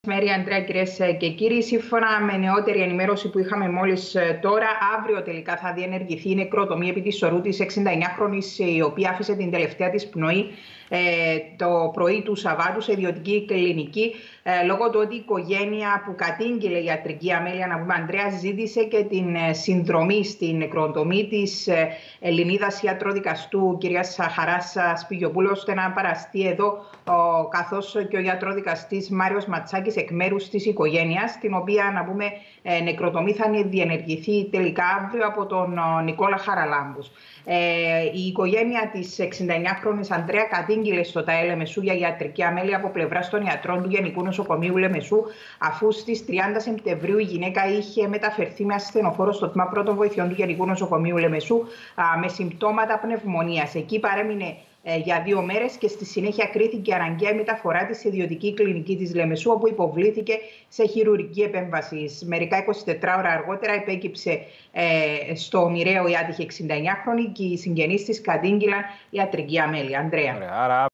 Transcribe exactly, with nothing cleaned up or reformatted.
Μέρη, Αντρέα, κυρίες και κύριοι. Σύμφωνα με νεότερη ενημέρωση που είχαμε μόλις τώρα, αύριο τελικά θα διενεργηθεί η νεκροτομή επί της σωρού της εξηνταεννιάχρονης, η οποία άφησε την τελευταία της πνοή ε, το πρωί του Σαββάτου σε ιδιωτική κλινική, ε, λόγω του ότι η οικογένεια που κατήγγειλε η ιατρική αμέλεια, να πούμε, Αντρέα, ζήτησε και την συνδρομή στην νεκροτομή της Ελληνίδας ιατροδικαστού κυρίας Χαράς Σπυγιοπούλου, ώστε να παραστεί εδώ, καθώς και ο ιατροδικαστής Μάριος Ματσάκης εκ μέρους της οικογένειας, την οποία, να πούμε, νεκροτομή θα διενεργηθεί τελικά αύριο από τον Νικόλα Χαραλάμπους. Ε, η οικογένεια της εξηνταεννιάχρονης Αντρέα κατήγγειλε στο ΤΑΕ Λεμεσού για ιατρική αμέλεια από πλευράς των ιατρών του Γενικού Νοσοκομείου Λεμεσού, αφού στις τριάντα Σεπτεμβρίου η γυναίκα είχε μεταφερθεί με ασθενοφόρο στο τμήμα πρώτων βοηθειών του Γενικού Νοσοκομείου Λεμεσού α, με συμπτώματα πνευμονίας. Εκεί παρέμεινε για δύο μέρες και στη συνέχεια κρίθηκε αναγκαία η μεταφορά της σε ιδιωτική κλινική της Λεμεσού, όπου υποβλήθηκε σε χειρουργική επέμβαση. Μερικά εικοσιτετρά ώρα αργότερα επέκυψε ε, στο μοιραίο η άτυχη εξηνταεννιάχρονη και οι συγγενείς της κατήγγειλαν ιατρική αμέλεια. Ανδρέα. Ωραία, άρα...